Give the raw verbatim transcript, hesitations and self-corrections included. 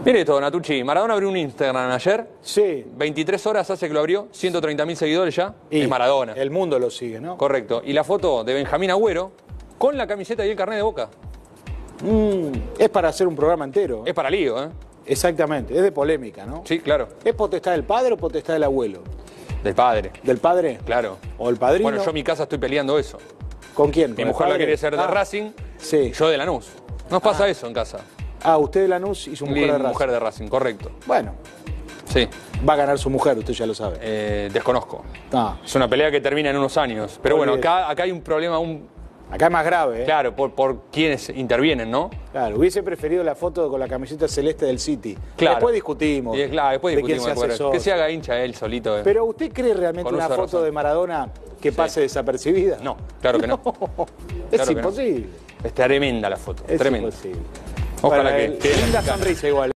Mire esto, Natucci. Maradona abrió un Instagram ayer. Sí. veintitrés horas hace que lo abrió. ciento treinta mil seguidores ya. Y es Maradona. El mundo lo sigue, ¿no? Correcto. Y la foto de Benjamín Agüero con la camiseta y el carnet de Boca. Mm, es para hacer un programa entero. Es para lío, ¿eh? Exactamente. Es de polémica, ¿no? Sí, claro. ¿Es potestad del padre o potestad del abuelo? Del padre. ¿Del padre? Claro. ¿O el padrino? Bueno, yo en mi casa estoy peleando eso. ¿Con quién? ¿Con Mi el mujer la padre? quiere ser de Ah, Racing. Sí. Yo de Lanús. Nos pasa Ah. eso en casa. Ah, usted de Lanús y su mujer Mi de Racing. mujer de Racing, correcto. Bueno, Sí. va a ganar su mujer, usted ya lo sabe. Eh, desconozco. Ah, Es una pelea que termina en unos años. Pero bueno, Olvídese. acá, acá hay un problema, un, acá es más grave, ¿eh? claro, por, por quienes intervienen, ¿no? Claro, hubiese preferido la foto con la camiseta celeste del City. Claro. Después discutimos. Y, claro, después de quién discutimos. se hace después. Que se socio. haga hincha él solito. eh. Pero ¿usted cree realmente Con una uso de foto razón. de Maradona que pase desapercibida? No, claro que no. Es Claro que no. imposible. Es tremenda la foto. Es tremenda. imposible. Ojalá Bueno, que- el- que- linda sonrisa igual.